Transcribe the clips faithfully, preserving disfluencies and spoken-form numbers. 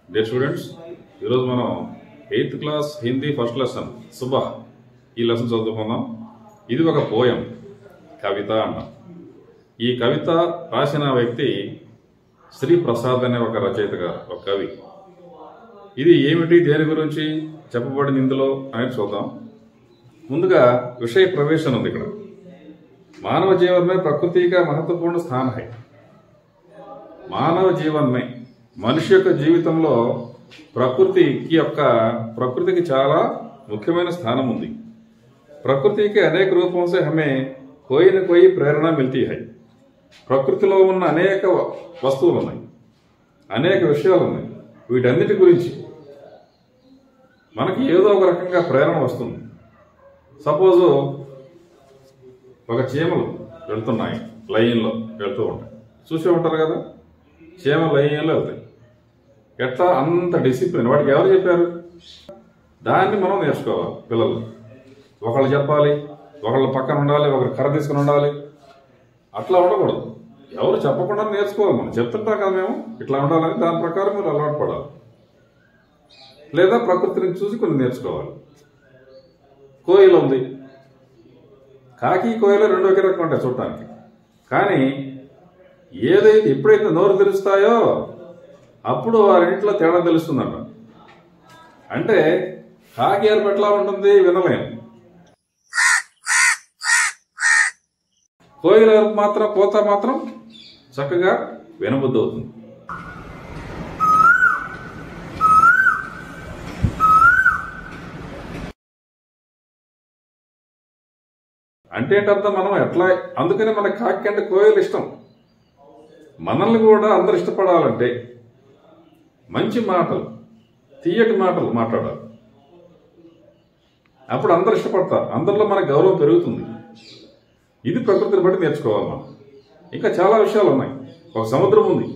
Dear students, ఈరోజు మనం eighth class Hindi first lesson Subah ఈ లెసన్ చదువుకుందాం. ఇది ఒక పోయం, కవిత అంటాం. ఈ కవిత రాసిన వ్యక్తి శ్రీ ప్రసాద్ అనే ఒక రచయిత గారు, ఒక కవి. ఇది ఏమిటి, దేని గురించి చెప్పబడింది ఇందులో అనేది చూద్దాం. ముందుగా విషయ ప్రవేశం ఉంది. ఇక్కడ मानव जीवन में प्रकृति का महत्वपूर्ण स्थान है. మానవ జీవన్ మే మనిషి యొక్క జీవితంలో ప్రకృతికి యొక్క ప్రకృతికి చాలా ముఖ్యమైన స్థానం ఉంది. ప్రకృతికి అనేక రూపం సే హమే కోయి న కోయి ప్రేరణ మిల్తీ హై. ప్రకృతిలో ఉన్న అనేక వస్తువులు ఉన్నాయి, అనేక విషయాలు ఉన్నాయి. వీటన్నిటి గురించి మనకి ఏదో ఒక రకంగా ప్రేరణ వస్తుంది. సపోజు ఒక చీమలు వెళ్తున్నాయి, లైన్లో వెళ్తూ ఉంటాయి, చూసే ఉంటారు కదా. చీమలు లైన్లో వెళ్తాయి. ఎట్లా అంత డిసిప్లిన్, వాటికి ఎవరు చెప్పారు? దాన్ని మనం నేర్చుకోవాలి. పిల్లలు ఒకళ్ళు చెప్పాలి, ఒకళ్ళు పక్కన ఉండాలి, ఒకరు కర్ర తీసుకుని ఉండాలి. అట్లా ఉండకూడదు. ఎవరు చెప్పకుండా నేర్చుకోవాలి. మనం చెప్తుంటాం కదా, మేము ఇట్లా ఉండాలని, దాని ప్రకారం మీరు అలవాటు పడాలి. లేదా ప్రకృతిని చూసి కొన్ని నేర్చుకోవాలి. కోయిల ఉంది, కాకి కోయిల రెండు ఒకే రకం ఉంటాయి చూడటానికి. కానీ ఏదైతే ఎప్పుడైతే నోరు తెరుస్తాయో అప్పుడు వారింట్లో తేడా తెలుస్తుందంట. అంటే కాకి అరుపు ఎట్లా ఉంటుంది వినలేం, కోయిల అరుపు మాత్రం కోత మాత్రం చక్కగా వినబుద్ధి అవుతుంది. అంటే ఏంటర్థం, మనం ఎట్లా, అందుకని మన కాకి అంటే కోయిలు ఇష్టం. మనల్ని కూడా అందరు ఇష్టపడాలంటే మంచి మాటలు, తీయటి మాటలు మాట్లాడాలి. అప్పుడు అందరు ఇష్టపడతారు, అందరిలో మన గౌరవం పెరుగుతుంది. ఇది ప్రకృతిని బట్టి నేర్చుకోవాలి మనం. ఇంకా చాలా విషయాలు ఉన్నాయి. ఒక సముద్రం ఉంది,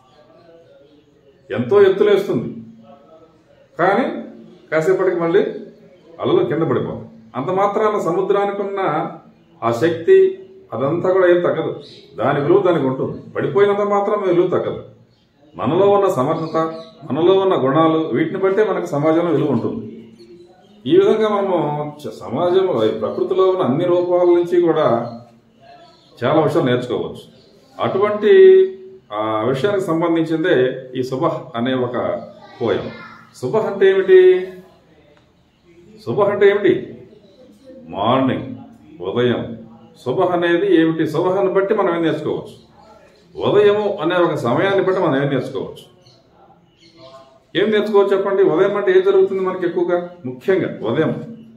ఎంతో ఎత్తులేస్తుంది, కానీ కాసేపటికి మళ్ళీ అలలు కింద పడిపోతాయి. అంత మాత్రాన సముద్రానికి ఉన్న ఆ శక్తి అదంతా కూడా ఏం తగ్గదు. దాని విలువ దానికి ఉంటుంది. పడిపోయినంత మాత్రం విలువ తగ్గదు. మనలో ఉన్న సమర్థత, మనలో ఉన్న గుణాలు, వీటిని బట్టే మనకు సమాజంలో విలువ ఉంటుంది. ఈ విధంగా మనము సమాజం, ప్రకృతిలో ఉన్న అన్ని రూపాల నుంచి కూడా చాలా విషయాలు నేర్చుకోవచ్చు. అటువంటి ఆ విషయానికి సంబంధించిందే ఈ సుబహ్ అనే ఒక పోయం. సుబహ్ అంటే ఏమిటి? సుబహ్ అంటే ఏమిటి? మార్నింగ్, ఉదయం. సుబహ్ అనేది ఏమిటి? సుబహ్ని బట్టి మనం ఏం నేర్చుకోవచ్చు. ఉదయము అనే ఒక సమయాన్ని బట్టి మనం ఏం నేర్చుకోవచ్చు. ఏం నేర్చుకోవచ్చు చెప్పండి? ఉదయం అంటే ఏం జరుగుతుంది మనకి ఎక్కువగా? ముఖ్యంగా ఉదయం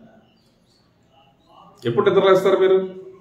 ఎప్పుడు నిద్రలేస్తారు మీరు?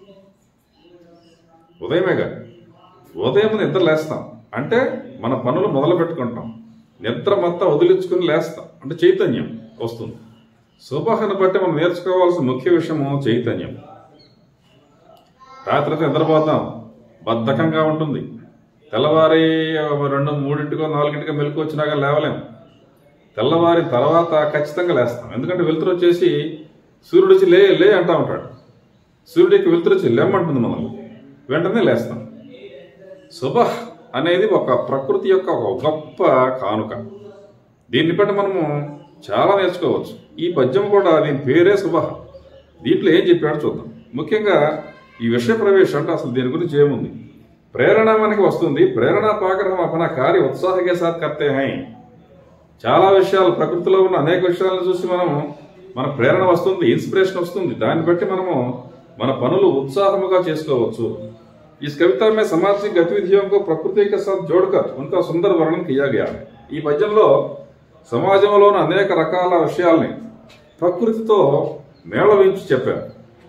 ఉదయమేగా. ఉదయం నిద్ర లేస్తాం అంటే మన పనులు మొదలు పెట్టుకుంటాం. నిద్ర మొత్తం వదిలించుకుని లేస్తాం అంటే చైతన్యం వస్తుంది. సుబహ్ని బట్టి మనం నేర్చుకోవాల్సిన ముఖ్య విషయము చైతన్యం. రాత్రి నిద్రపోతాం, బద్ధకంగా ఉంటుంది. తెల్లవారి రెండు మూడింటికో నాలుగింటికో మెలకు వచ్చినాక లేవలేం. తెల్లవారి తర్వాత ఖచ్చితంగా లేస్తాం. ఎందుకంటే వెలుతురు వచ్చేసి సూర్యుడు వచ్చి లే లే అంటా ఉంటాడు. సూర్యుడికి వెలుతురు వచ్చి లేమంటుంది మనల్ని, వెంటనే లేస్తాం. సుబహ్ అనేది ఒక ప్రకృతి యొక్క ఒక గొప్ప కానుక. దీన్ని బట్టి మనము చాలా నేర్చుకోవచ్చు. ఈ పద్యం కూడా దీని పేరే సుబహ్. దీంట్లో ఏం చెప్పాడో చూద్దాం. ముఖ్యంగా ఈ విషయ ప్రవేశం అంటే అసలు దీని గురించి ఏముంది? ప్రేరణ మనకి వస్తుంది. ప్రేరణ పాకర్ హమ్ అపనా కార్య ఉత్సాహ కే సాత్ కర్తే హై. చాలా విషయాలు, ప్రకృతిలో ఉన్న అనేక విషయాలను చూసి మనం మన ప్రేరణ వస్తుంది, ఇన్స్పిరేషన్ వస్తుంది. దాన్ని బట్టి మనము మన పనులు ఉత్సాహముగా చేసుకోవచ్చు. इस कविता में सामाजिक गतिविधियों को प्रकृति के साथ जोड़कर उनका सुंदर वर्णन किया गया है. ఈ పద్యంలో సమాజంలోని అనేక రకాల విషయాల్ని ప్రకృతితో మేళవించి చెప్పారు.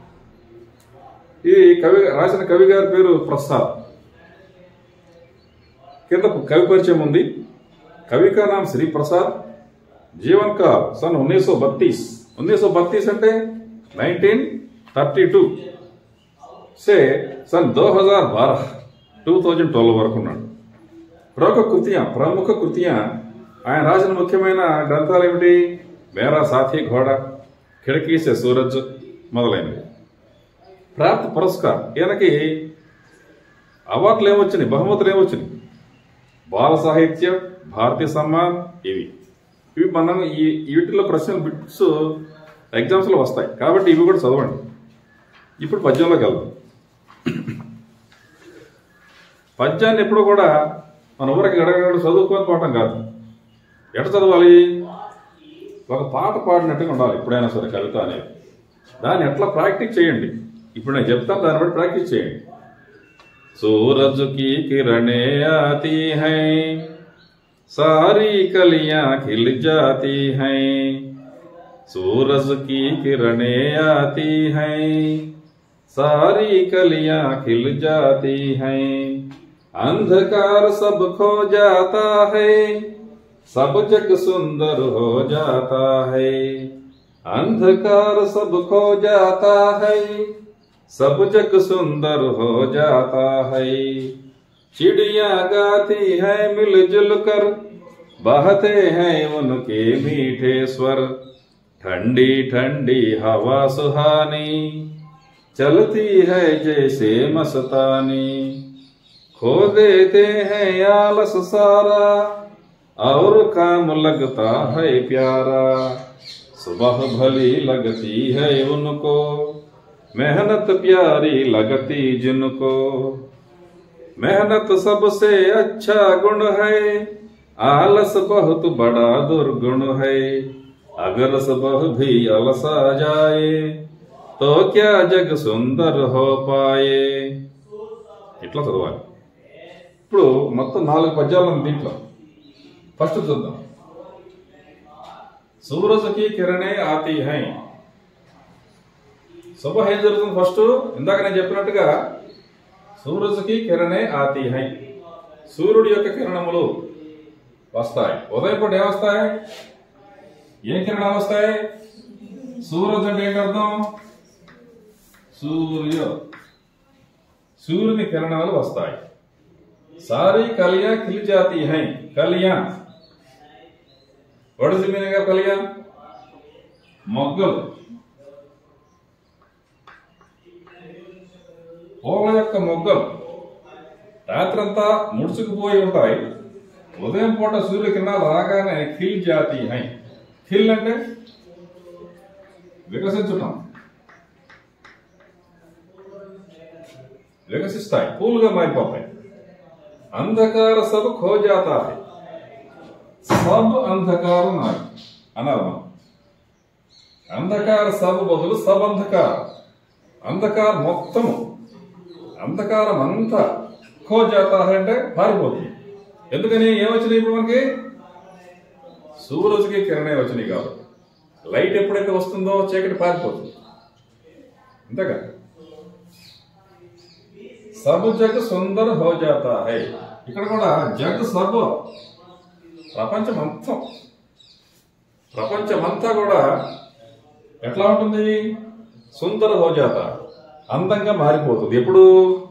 ఈ కవి రాసిన కవి గారి పేరు ప్రసాద్. కింద కవి పరిచయం ఉంది. కవి కా నామ్ శ్రీ ప్రసాద్. జీవన్ కాల్ సన్ उन्नीस सौ बत्तीस. उन्नीस सौ बत्तीस అంటే నైన్టీన్ థర్టీ టూ से सन दो हज़ार बारह टू थाउजेंड ट्वेल्व వరకు ఉన్నాడు. ప్రముఖ కృతియా ప్రముఖ కృతియా ఆయన రాసిన ముఖ్యమైన గ్రంథాలు ఏమిటి? మేరా సాథీ ఘోడా, ఖిడకీ సే సూరజ్ మొదలైనవి. ప్రాప్త పురస్కార్, ఈయనకి అవార్డులు ఏమొచ్చినాయి, బహుమతులు ఏమొచ్చినాయి? బాల సాహిత్య భారతీయ సమ్మాన్ ఇవి ఇవి మనం ఈ వీటిలో ప్రశ్నలు బిట్స్ ఎగ్జామ్స్లో వస్తాయి కాబట్టి ఇవి కూడా చదవండి. ఇప్పుడు పద్యంలోకి వెళ్దాం. పద్యాన్ని ఎప్పుడు కూడా మన ఊరికి గడగడ చదువుకొని పోవటం కాదు. ఎట చదవాలి? ఒక పాట పాడినట్టుగా ఉండాలి ఎప్పుడైనా సరే కవిత అనేది. దాన్ని ఎట్లా ప్రాక్టీస్ చేయండి. ఇప్పుడు నేను చెప్తాను, దాన్ని బట్టి ప్రాక్టీస్ చేయండి. सूरज की किरणें आती हैं, सारी कलियां खिल जाती हैं। सूरज की किरणें आती हैं, सारी कलियां खिल जाती हैं। अंधकार सब खो जाता है, सब जग सुंदर हो जाता है। अंधकार सब खो जाता है, सब जग सुंदर हो जाता है। चिड़िया गाती है मिलजुल कर, बहते हैं उनके मीठे स्वर। ठंडी ठंडी हवा सुहानी, चलती है जैसे मस्तानी। खो देते हैं आलस सारा, और काम लगता है प्यारा। सुबह भली लगती है उनको, मेहनत प्यारी लगती जिनको। मेहनत सबसे अच्छा गुण है, आलस बहुत बड़ा दुर्गुण है। अगर सुबह भी अलसा जाए, तो क्या जग सुंदर हो पाए। ఇట్లా చదవాలి. ఇప్పుడు మొత్తం నాలుగు పద్యాలు ఉంది దీంట్లో. ఫస్ట్ చూద్దాం. సూరజ్ కి కిరణే ఆతి హై. సుబహ్ ఏం జరుగుతుంది? ఫస్ట్ ఇందాక నేను చెప్పినట్టుగా సూరజ్కి కిరణే ఆతి హై, సూర్యుడి యొక్క కిరణములు వస్తాయి. ఉదయం పూట ఏమొస్తాయి? ఏ కిరణాలు వస్తాయి? సూరజ్ అంటే ఏంటి అర్థం? సూర్య, సూర్యుని కిరణాలు వస్తాయి. సారీ కలియా ఖిల్ జాతి హై. కలియా, what is the meaning of కలియా? మొగ్గలు, పూల యొక్క మొగ్గలు రాత్రంతా ముడుచుకుపోయి ఉంటాయి. ఉదయం పూట సూర్యకిరణాలు రాగానే ఖిల్ జాతి హై. ఖిల్ అంటే వికసించటం, వికసిస్తాయి, పూలుగా మారిపోతాయి. అంధకార సబ్ ఖో జాతా హై. సబ్ అంధకారం నాది అన్నారు మనం. అంధకార సబ్ బదులు సబ్ అంధకార. అంధకారం మొత్తము, అంధకారం అంతా ఖో జాతా హై అంటే పారిపోతుంది. ఎందుకని? ఏమొచ్చినాయి ఇప్పుడు మనకి? సూరజ్కి కిరణే వచ్చినాయి కాబట్టి. లైట్ ఎప్పుడైతే వస్తుందో చీకటి పారిపోతుంది. అంతేగా? సబ్ జగ్ సుందర్ హో జాతా హై. ఇక్కడ కూడా జగ్ సబ్, ప్రపంచం మొత్తం, ప్రపంచమంతా కూడా ఎట్లా ఉంటుంది? సుందర హో జాతా, అందంగా మారిపోతుంది. ఎప్పుడు?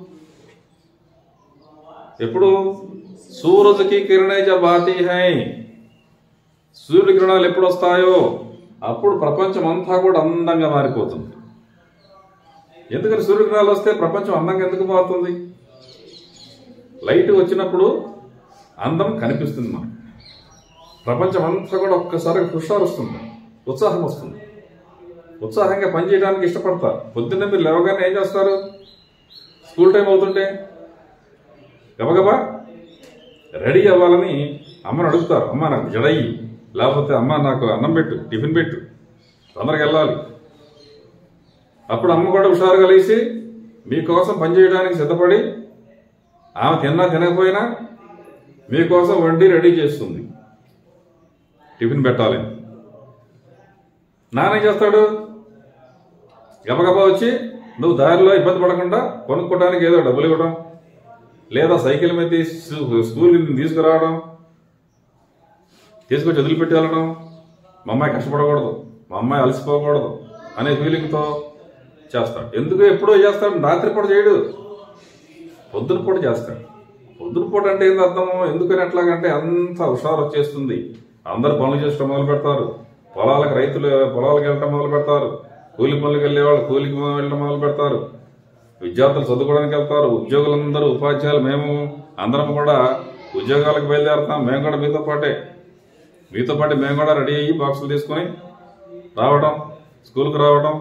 ఎప్పుడు? సూరజ్కి కిరణే జబ్ ఆతి హై. సూర్య కిరణాలు ఎప్పుడు వస్తాయో అప్పుడు ప్రపంచం అంతా కూడా అందంగా మారిపోతుంది. ఎందుకని? సూర్యకిరణాలు వస్తే ప్రపంచం అందంగా ఎందుకు మారుతుంది? లైట్ వచ్చినప్పుడు అందం కనిపిస్తుంది మనకు. ప్రపంచం అంతా కూడా ఒక్కసారి హుషారు వస్తుంది, ఉత్సాహం వస్తుంది. ఉత్సాహంగా పనిచేయడానికి ఇష్టపడతారు. పొద్దున్నే మీరు లేవగానే ఏం చేస్తారు? స్కూల్ టైం అవుతుంటే గబగబా రెడీ అవ్వాలని అమ్మని అడుగుతారు. అమ్మ నాకు జడయ్యి, లేకపోతే అమ్మ నాకు అన్నం పెట్టు, టిఫిన్ పెట్టు, తొందరగా వెళ్ళాలి. అప్పుడు అమ్మ కూడా హుషారుగా లేచి మీకోసం పనిచేయడానికి సిద్ధపడి, ఆమె తిన్నా తినకపోయినా మీకోసం వండి రెడీ చేస్తుంది, టిఫిన్ పెట్టాలి. నాన్న ఏం చేస్తాడు? గబగబా వచ్చి నువ్వు దారిలో ఇబ్బంది పడకుండా కొనుక్కోవడానికి ఏదో డబ్బులు ఇవ్వడం, లేదా సైకిల్ మీద తీసి స్కూల్ తీసుకురావడం, తీసుకొచ్చి వదిలిపెట్టి వెళ్ళడం. మా అమ్మాయి కష్టపడకూడదు, మా అమ్మాయి అలసిపోకూడదు అనే ఫీలింగ్తో చేస్తాడు. ఎందుకు ఎప్పుడో చేస్తాడు? రాత్రిపూట చేయడు, పొద్దున పూట చేస్తాడు. పొద్దున పూట అంటే ఏంది అర్థము? ఎందుకని ఎట్లాగంటే అంత హుషారు వచ్చేస్తుంది. అందరు పనులు చేసడం మొదలు పెడతారు. పొలాలకు, రైతులు పొలాలకు వెళ్ళటం మొదలు పెడతారు. కూలి పనులకు వెళ్ళేవాళ్ళు కూలికి వెళ్ళడం మొదలు పెడతారు. విద్యార్థులు చదువుకోవడానికి వెళ్తారు. ఉద్యోగులందరూ, ఉపాధ్యాయులు, మేము అందరం కూడా ఉద్యోగాలకు బయలుదేరుతాం, మేము కూడా మీతో పాటే మీతో పాటు మేము కూడా రెడీ అయ్యి బాక్సులు తీసుకొని రావడం, స్కూల్కి రావడం,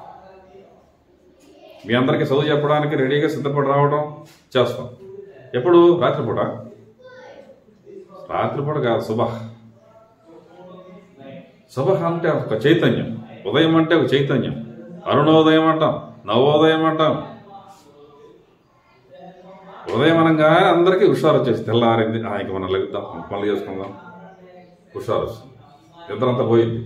మీ అందరికీ చదువు చెప్పడానికి రెడీగా సిద్ధపడి రావడం చేస్తాం. ఎప్పుడు? రాత్రిపూట. రాత్రిపూట కాదు, సుబహ్. సుబహ్ అంటే ఒక చైతన్యం, ఉదయం అంటే ఒక చైతన్యం. అరుణోదయం అంటాం, నవోదయం అంటాం. ఉదయం అనగానే అందరికీ హుషారు వచ్చేసి తెల్లారింది, ఇంక మనం లెగుద్దాం, పనులు చేసుకుందాం, హుషారు వస్తుంది, నిద్రంతా పోయింది.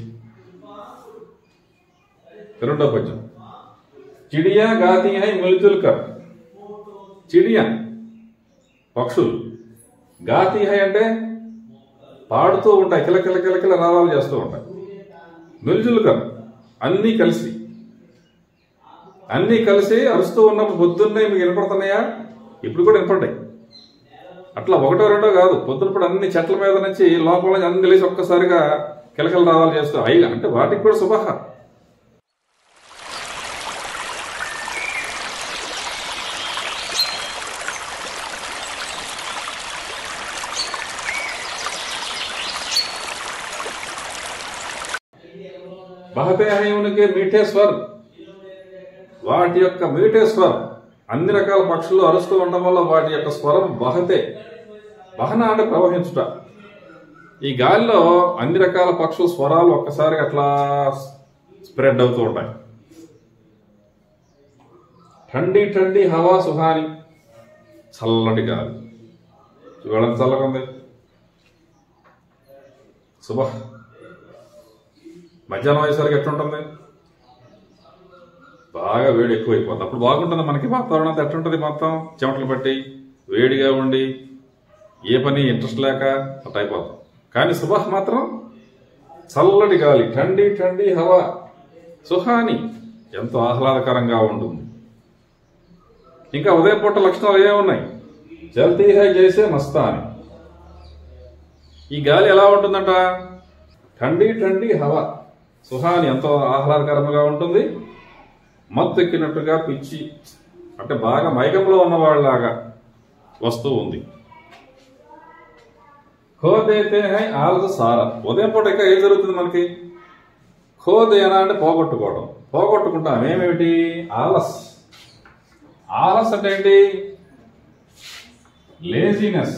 రెండో పద్యం. చిడియా గాతి హై మిల్జుల్ కర్. చిడియా పక్షులు, గాతి హై అంటే పాడుతూ ఉంటాయి, కిలకిల కిలకిల రావాలు చేస్తూ ఉంటాయి. మిల్జుల్ కర్ అన్నీ కలిసి అన్నీ కలిసి అరుస్తూ ఉన్నప్పుడు పొద్దున్నే మీకు వినపడుతున్నాయా? ఇప్పుడు కూడా వినపడ్డాయి. అట్లా ఒకటో రెండో కాదు, పొద్దునప్పుడు అన్ని చెట్ల మీద నుంచి లోపల నుంచి అన్ని లేచి ఒక్కసారిగా కిలకిల రావాలు చేస్తూ అయి అంటే వాటికి కూడా సుబహ. బహతే హై ఉనికి మీఠే స్వర్. వాటి యొక్క మీఠే స్వర్, అన్ని రకాల పక్షులు అరుస్తూ ఉండడం వల్ల వాటి యొక్క స్వరం బహతే. బహన అంటే ప్రవహించుట. ఈ గాలిలో అన్ని రకాల పక్షుల స్వరాలు ఒక్కసారిగా అట్లా స్ప్రెడ్ అవుతూ ఉంటాయి. ఠండీ ఠండీ హవా సుహాని. చల్లటి గాలి, ఇవాళ చల్లగా ఉంది. సుబహ్. మధ్యాహ్నం అయ్యేసరికి ఎట్లుంటుంది? బాగా వేడి ఎక్కువైపోతుంది. అప్పుడు బాగుంటుంది మనకి వాతావరణం అంతా. ఎట్లుంటుంది? మొత్తం చెమటలు పట్టి వేడిగా ఉండి ఏ పని ఇంట్రెస్ట్ లేక అట్లా అయిపోతాం. కానీ సుబహ్ మాత్రం చల్లటి గాలి, ఠండీ ఠండీ హవా సుహాని, ఎంతో ఆహ్లాదకరంగా ఉంటుంది. ఇంకా ఉదయం పూట లక్షణాలు ఏమున్నాయి? జల్తీ హై జైసే మస్తాని. ఈ గాలి ఎలా ఉంటుందంట? ఠండీ ఠండీ హవా సుహాని, ఎంతో ఆహ్లాదకరంగా ఉంటుంది. మత్తు ఎక్కినట్టుగా, పిచ్చి అంటే బాగా మైకంలో ఉన్నవాళ్ళలాగా వస్తూ ఉంది. ఖోదేతే హై ఆలస సారా. ఉదయం పూట ఇంకా ఏం జరుగుతుంది మనకి? ఖోదేనా అంటే పోగొట్టుకోవడం. పోగొట్టుకుంటాం ఏమేమిటి? ఆలస్. ఆలస్ అంటే ఏంటి? లేజినెస్.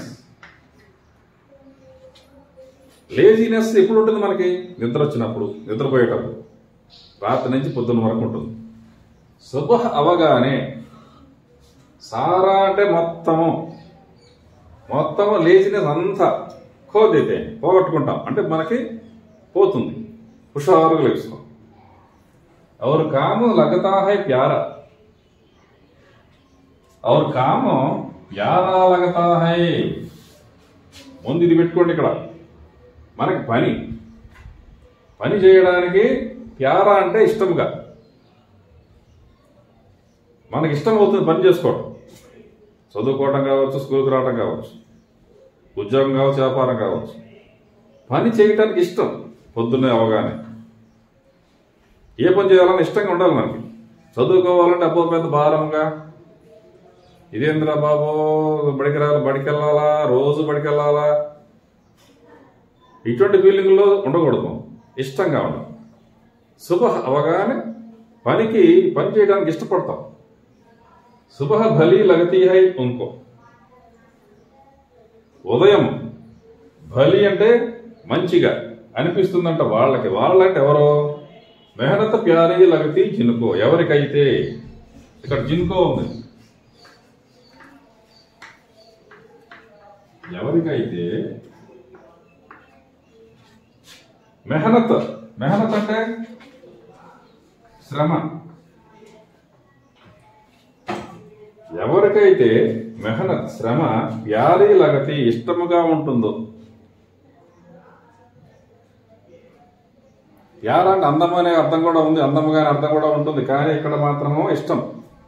లేజినెస్ ఎప్పుడు ఉంటుంది మనకి? నిద్ర వచ్చినప్పుడు, నిద్రపోయేటప్పుడు, రాత్రి నుంచి పొద్దున్న వరకు ఉంటుంది. సుబహ్ అవగానే సారా అంటే మొత్తము మొత్తము లేజినెస్ అంతా ఖోదైతే పోగొట్టుకుంటాం. అంటే మనకి పోతుంది, హుషారుగా లేస్తాం. और काम लगता है प्यारा. और काम प्यारा लगता है. ముందు ఇది పెట్టుకోండి. ఇక్కడ మనకి పని పని చేయడానికి ప్యారా అంటే ఇష్టంగా, మనకి ఇష్టం అవుతుంది పని చేసుకోవడం. చదువుకోవడం కావచ్చు, స్కూల్కి రావడం కావచ్చు, ఉద్యోగం కావచ్చు, వ్యాపారం కావచ్చు. పని చేయటానికి ఇష్టం. పొద్దున్నే అవగానే ఏ పని చేయాలని ఇష్టంగా ఉండాలి మనకి. చదువుకోవాలంటే అబ్బో పెద్ద భారంగా, ఇదేంద్రా బాబో బడికి రా బడికి వెళ్ళాలా, రోజు బడికి వెళ్ళాలా, ఇటువంటి ఫీలింగ్లో ఉండకూడదు. ఇష్టంగా ఉండాలి. సుబహ్ అవగానే పనికి పని చేయడానికి ఇష్టపడతాం. సుబహ్ భలీ లగతీ హై ఉన్కో. ఉదయం భలి అంటే మంచిగా అనిపిస్తుందంట వాళ్ళకి. వాళ్ళంటే ఎవరో? మెహనత్ ప్యారీ లగతీ జిన్కో. ఎవరికైతే, ఇక్కడ జిన్కో ఉంది, ఎవరికైతే మెహనత్. మెహనత్ అంటే శ్రమ. ఎవరికైతే మెహనత్ శ్రమ ప్యారీ లగతి ఇష్టముగా ఉంటుందో. ప్యారా అంటే అందం అనే అర్థం కూడా ఉంది, అందముగా అర్థం కూడా ఉంటుంది. కానీ ఇక్కడ మాత్రము ఇష్టం.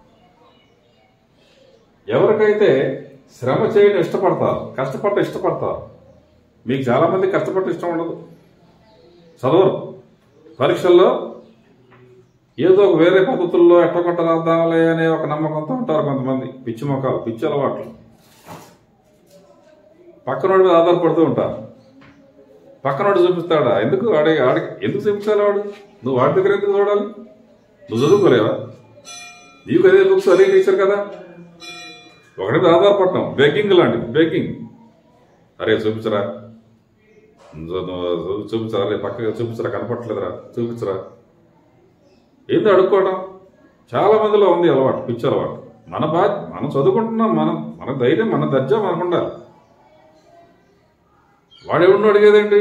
ఎవరికైతే శ్రమ చేయడం ఇష్టపడతారు, కష్టపడటం ఇష్టపడతారు. మీకు చాలా మంది కష్టపడటం ఇష్టం ఉండదు, చదవరు. పరీక్షల్లో ఏదో ఒక వేరే పద్ధతుల్లో ఎట్టకొట్ట రాద్దాంలే అనే ఒక నమ్మకంతో ఉంటారు కొంతమంది. పిచ్చి మొక్కలు, పిచ్చి అలవాట్లు. పక్కనోడి మీద ఆధారపడుతూ ఉంటారు. పక్కనోడు చూపిస్తాడా? ఎందుకు ఆడే ఆడ ఎందుకు చూపించాలి వాడు? నువ్వు వాడి దగ్గర ఎందుకు చూడాలి? నువ్వు చదువుకోలేవా? నీకు అదే బుక్స్ అదే టీచర్ కదా. ఒకటి మీద ఆధారపడటం బేకింగ్ లాంటిది. బేకింగ్ అరే చూపించరా, చూపించరా, అరే పక్కగా చూపించరా, కనపట్లేదురా చూపించరా, ఏందో అడుక్కోవడం చాలా మందిలో ఉంది అలవాటు, పిచ్చి అలవాటు. మన బా మనం చదువుకుంటున్నాం, మనం మన ధైర్యం మన దర్జా మనకు ఉండాలి. వాడెవడినో అడిగేదేంటి?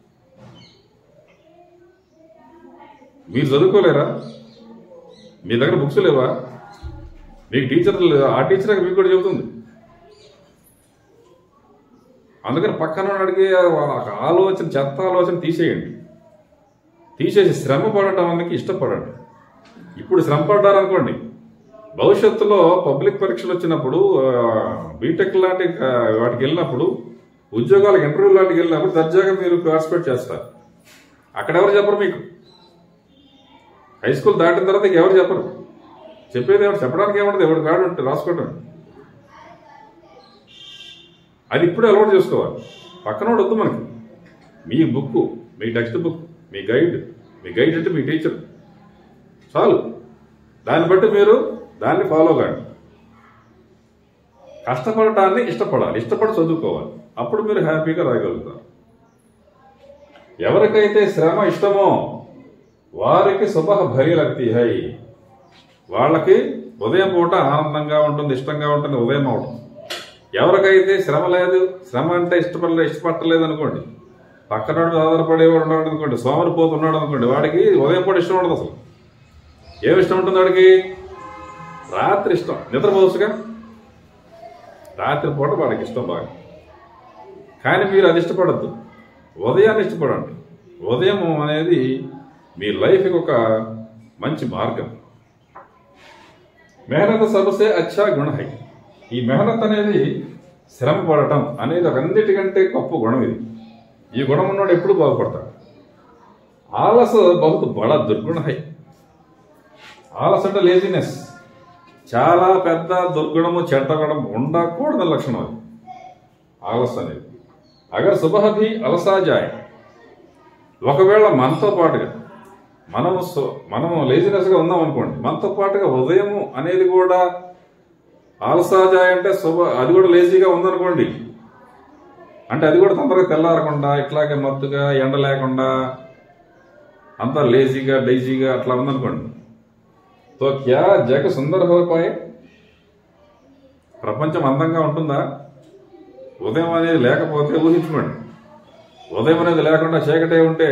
మీరు చదువుకోలేరా? మీ దగ్గర బుక్స్ లేవా? మీకు టీచర్లు లేవా? ఆ టీచర్ మీకు కూడా చెబుతుంది. అందుకని పక్కన అడిగే ఆలోచన, చెత్త ఆలోచన తీసేయండి. తీసేసి శ్రమ పడటం అందుకు ఇష్టపడండి. ఇప్పుడు శ్రమ పడ్డారనుకోండి, భవిష్యత్తులో పబ్లిక్ పరీక్షలు వచ్చినప్పుడు, బీటెక్ లాంటి వాటికి వెళ్ళినప్పుడు, ఉద్యోగాలకు ఇంటర్వ్యూ లాంటికి వెళ్ళినప్పుడు దర్జాగా మీరు పార్టిసిపేట్ చేస్తారు. అక్కడ ఎవరు చెప్పరు మీకు. హై స్కూల్ దాటిన తర్వాత ఎవరు చెప్పరు. చెప్పేది ఎవరు? చెప్పడానికి ఏముంటుంది? ఎవరు కాడు ఉంటుంది రాసుకోవటం. అది ఇప్పుడే అలవాటు చేసుకోవాలి. పక్కన వద్దు మనకి. మీ బుక్, మీ టెక్స్ట్ బుక్, మీ గైడ్, మీ గైడ్ అంటే మీ టీచర్ చాలు. దాన్ని బట్టి మీరు దాన్ని ఫాలో కాండి. కష్టపడటాన్ని ఇష్టపడాలి, ఇష్టపడి చదువుకోవాలి. అప్పుడు మీరు హ్యాపీగా రాయగలుగుతారు. ఎవరికైతే శ్రమ ఇష్టమో వారికి సుబహ భరి లగ్తీ హై. వాళ్ళకి ఉదయం పూట ఆనందంగా ఉంటుంది, ఇష్టంగా ఉంటుంది ఉదయం అవడం. ఎవరికైతే శ్రమ లేదు, శ్రమ అంటే ఇష్టపడలే ఇష్టపడలేదు అనుకోండి, పక్కన ఆధారపడేవాడు ఉన్నాడు అనుకోండి, సోమరిపోతున్నాడు అనుకోండి, వాడికి ఉదయం పూట ఇష్టం ఉండదు. అసలు ఏమి ఇష్టం ఉంటుంది వాడికి? రాత్రి ఇష్టం. నిద్రపోవచ్చుగా, రాత్రి పూట వాడికి ఇష్టం బాగా. కానీ మీరు అది ఇష్టపడద్దు, ఉదయాన్ని ఇష్టపడండి. ఉదయం అనేది మీ లైఫ్కి ఒక మంచి మార్గం. మెహనత్ సబసే అచ్చా గుణ హై. ఈ మెహనత్ అనేది, శ్రమ పడటం అనేది ఒక అన్నిటికంటే గొప్ప గుణం ఇది. ఈ గుణం ఉన్నాడు ఎప్పుడు బాగుపడతాడు. ఆలస బహుత్ బడా దుర్గుణ హై. ఆలస అంటే లేజినెస్, చాలా పెద్ద దుర్గుణము, చెడ్డ గుణం, ఉండకూడని లక్షణం అది ఆలస్ అనేది. అగర్ సుబహ భీ అలసా జాయ్. ఒకవేళ మనతో పాటుగా మనము మనము లేజినెస్గా ఉన్నాం అనుకోండి, మనతో పాటుగా ఉదయము అనేది కూడా ఆలసాజాయ్ అంటే శుభ, అది కూడా లేజీగా ఉందనుకోండి, అంటే అది కూడా తొందరగా తెల్లారకుండా, ఇట్లాగే మత్తుగా, ఎండ లేకుండా, అంతా లేజీగా డైజీగా అట్లా ఉందనుకోండి, తో క్యా జగ సుందర హోపాయే. ప్రపంచం అందంగా ఉంటుందా? ఉదయం అనేది లేకపోతే ఊహించుకోండి. ఉదయం అనేది లేకుండా చీకటే ఉంటే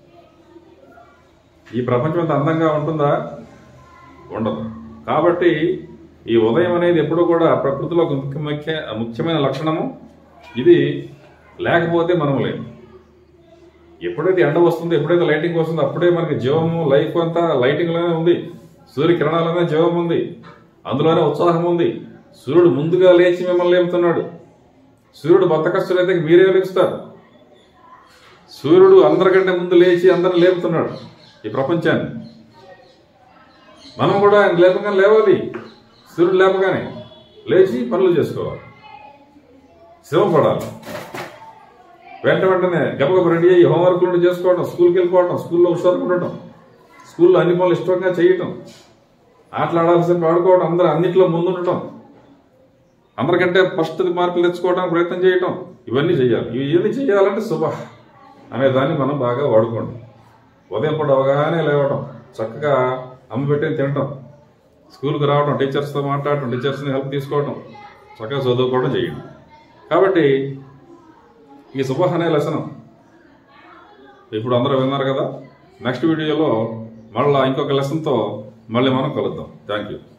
ఈ ప్రపంచం అంత అందంగా ఉంటుందా? ఉండదు. కాబట్టి ఈ ఉదయం అనేది ఎప్పుడూ కూడా ప్రకృతిలో ముఖ్య ముఖ్యమైన లక్షణము. ఇది లేకపోతే మనము లేము. ఎప్పుడైతే ఎండ వస్తుందో, ఎప్పుడైతే లైటింగ్ వస్తుందో, అప్పుడే మనకి జీవము, లైఫ్ అంతా లైటింగ్లోనే ఉంది. సూర్యకిరణాలనే జీవం ఉంది, అందులోనే ఉత్సాహం ఉంది. సూర్యుడు ముందుగా లేచి మిమ్మల్ని లేపుతున్నాడు. సూర్యుడు బద్దకస్తులైతే మీరే లేపుస్తారు. సూర్యుడు అందరికంటే ముందు లేచి అందరిని లేపుతున్నాడు ఈ ప్రపంచాన్ని. మనం కూడా ఆయన లేపగానే లేవాలి. సూర్యుడు లేపగానే లేచి పనులు చేసుకోవాలి, శ్రమ పడాలి. వెంట వెంటనే గబగబ రెడీ అయ్యి హోంవర్క్లు చేసుకోవడం, స్కూల్కి వెళ్ళిపోవడం, స్కూల్లో హుషారుగా ఉండటం, స్కూల్లో అన్ని పనులు ఇష్టంగా చేయటం, ఆటలాడాల్సిన ఆడుకోవడం, అందరూ అన్నింటిలో ముందుండటం, అందరికంటే ఫస్ట్ మార్కులు తెచ్చుకోవడానికి ప్రయత్నం చేయటం, ఇవన్నీ చేయాలి. ఇవన్నీ చేయాలంటే శుభ అనే దాన్ని మనం బాగా వాడుకోండి. ఉదయం పూట అవగానే లేవటం, చక్కగా అమ్మ పెట్టి తినటం, స్కూల్కి రావడం, టీచర్స్తో మాట్లాడటం, టీచర్స్ని హెల్ప్ తీసుకోవటం, చక్కగా చదువుకోవడం చేయండి. కాబట్టి ఈ శుభ అనే లక్షణం ఇప్పుడు అందరూ విన్నారు కదా. నెక్స్ట్ వీడియోలో మళ్ళీ ఇంకొక లెసన్తో మళ్ళీ మనం కలుద్దాం. Thank you.